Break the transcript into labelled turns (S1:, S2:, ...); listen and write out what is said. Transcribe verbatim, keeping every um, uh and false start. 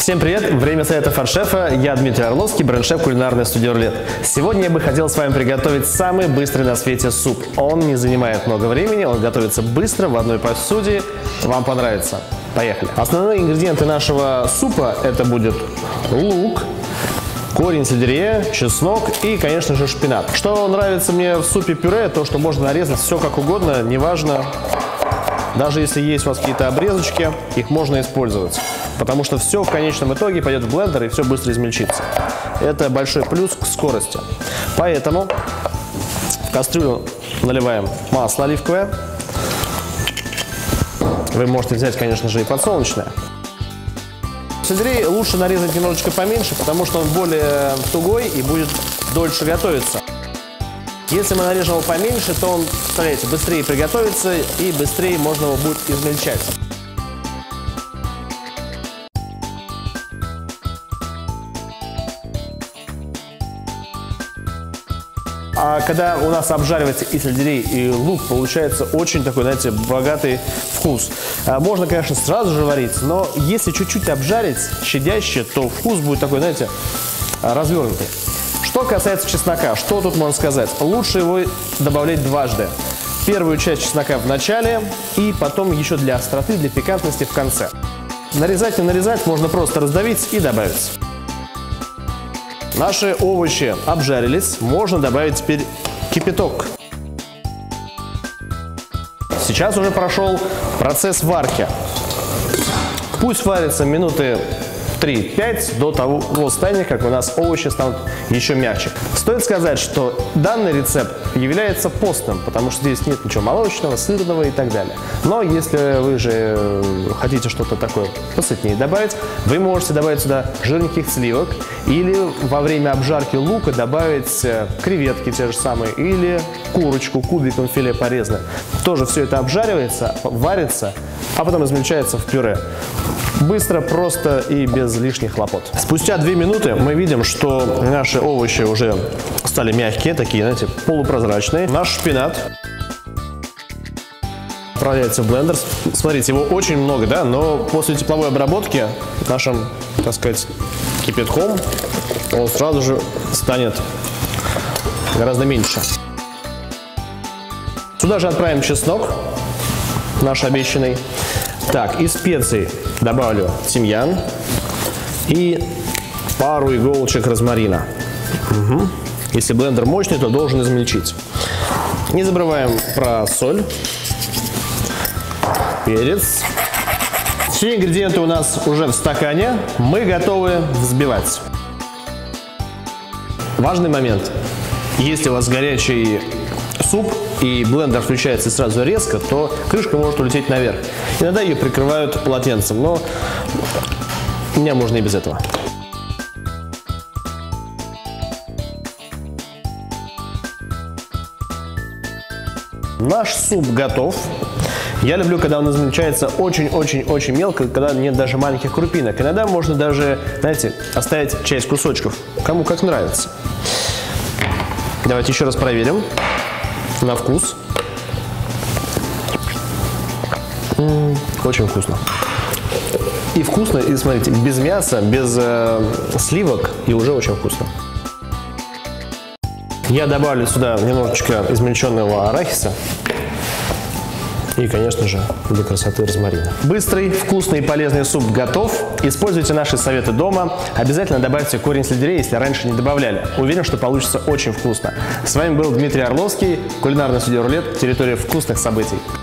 S1: Всем привет! Время советов от шефа. Я Дмитрий Орловский, бренд-шеф кулинарной студии Рулет. Сегодня я бы хотел с вами приготовить самый быстрый на свете суп. Он не занимает много времени, он готовится быстро в одной посуде. Вам понравится. Поехали! Основные ингредиенты нашего супа — это будет лук, корень сельдерея, чеснок и, конечно же, шпинат. Что нравится мне в супе-пюре, то, что можно нарезать все как угодно, неважно. Даже если есть у вас какие-то обрезочки, их можно использовать. Потому что все в конечном итоге пойдет в блендер и все быстро измельчится. Это большой плюс к скорости. Поэтому в кастрюлю наливаем масло оливковое. Вы можете взять, конечно же, и подсолнечное. Сельдерей лучше нарезать немножечко поменьше, потому что он более тугой и будет дольше готовиться. Если мы нарежем его поменьше, то он, представляете, быстрее приготовится и быстрее можно его будет измельчать. А когда у нас обжаривается и сельдерей, и лук, получается очень такой, знаете, богатый вкус. Можно, конечно, сразу же варить, но если чуть-чуть обжарить щадяще, то вкус будет такой, знаете, развернутый. Что касается чеснока, что тут можно сказать? Лучше его добавлять дважды. Первую часть чеснока в начале и потом еще для остроты, для пикантности в конце. Нарезать не нарезать, можно просто раздавить и добавить. Наши овощи обжарились, можно добавить теперь кипяток. Сейчас уже прошел процесс варки. Пусть варится минуты три-пять до того состояния, как у нас овощи станут еще мягче. Стоит сказать, что данный рецепт является постным, потому что здесь нет ничего молочного, сырного и так далее. Но если вы же хотите что-то такое посытнее добавить, вы можете добавить сюда жирненьких сливок или во время обжарки лука добавить креветки те же самые или курочку кубиком филе порезанное. Тоже все это обжаривается, варится, а потом измельчается в пюре. Быстро, просто и без лишних хлопот. Спустя две минуты мы видим, что наши овощи уже стали мягкие, такие, знаете, полупрозрачные. Наш шпинат отправляется в блендер. Смотрите, его очень много, да, но после тепловой обработки нашим, так сказать, кипятком он сразу же станет гораздо меньше. Сюда же отправим чеснок, наш обещанный. Так, из специй добавлю тимьян и пару иголочек розмарина. Угу. Если блендер мощный, то должен измельчить. Не забываем про соль, перец. Все ингредиенты у нас уже в стакане. Мы готовы взбивать. Важный момент. Если у вас горячий суп и блендер включается сразу резко, то крышка может улететь наверх. Иногда ее прикрывают полотенцем, но у меня можно и без этого. Наш суп готов. Я люблю, когда он измельчается очень-очень-очень мелко, когда нет даже маленьких крупинок. Иногда можно даже, знаете, оставить часть кусочков, кому как нравится. Давайте еще раз проверим на вкус. М-м, очень вкусно. И вкусно, и смотрите, без мяса, без э, сливок, и уже очень вкусно. Я добавлю сюда немножечко измельченного арахиса. И, конечно же, для красоты розмарина. Быстрый, вкусный и полезный суп готов. Используйте наши советы дома. Обязательно добавьте корень сельдерея, если раньше не добавляли. Уверен, что получится очень вкусно. С вами был Дмитрий Орловский, кулинарная студия Рулет, территория вкусных событий.